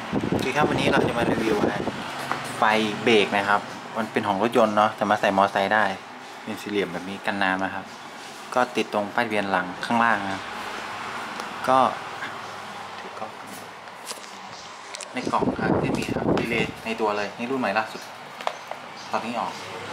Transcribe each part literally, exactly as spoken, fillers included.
โอเคครับวันนี้เราจะมารีวิวไฟเบรกนะครับมันเป็นของรถยนต์เนาะแต่มาใส่มอเตอร์ไซค์ได้เป็นสี่เหลี่ยมแบบนี้กันน้ำนะครับก็ติดตรงป้ายทะเบียนหลังข้างล่างนะครับก็ถือกล้องในกล่องครับที่มีครับรีเลย์ในตัวเลยนี่รุ่นใหม่ล่าสุดตอนนี้ออก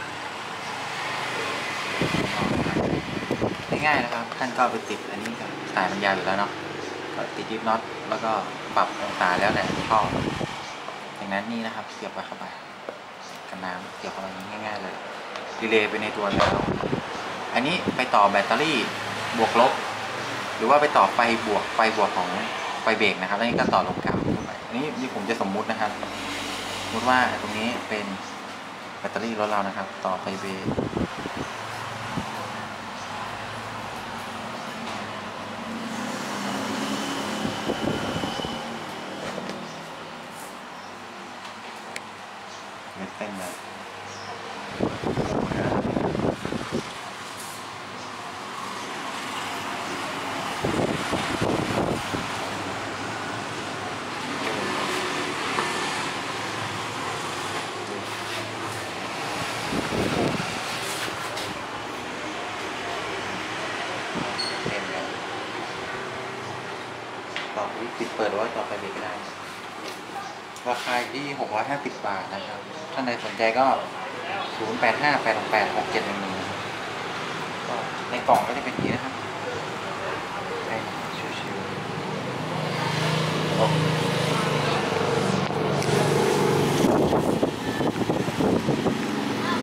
ง่ายๆนะครับท่านก็ไปติดอันนี้กับสายมันยาวอยู่แล้วเนาะก็ติดยิบน็อตแล้วก็ปรับองศาแล้วแต่ชอบอย่างนั้นนี่นะครับเสียบไปเข้าไปกันน้ำเกี่ยวกับอะไรง่ายๆเลยรีเลย์ไปในตัวแล้วอันนี้ไปต่อแบตเตอรี่บวกลบหรือว่าไปต่อไฟบวกไฟบวกของไฟเบรกนะครับแล้วนี่ก็ต่อลงกาวไปอันนี้นี่ผมจะสมมุตินะครับสมมติว่าตรงนี้เป็นแบตเตอรี่รถเรานะครับต่อไฟเบรกไม่เต้นเลยต่อปิดเปิดหรือว่าต่อไฟเบรกก็ได้ราคาที่หกร้อยห้าสิบบาทนะครับท่านใดสนใจก็ศูนย์แปดห้า แปด หก แปด หก เจ็ด หนึ่ง หนึ่งก็ในกล่องก็จะเป็นอย่างนี้นะครับให้ชิวๆ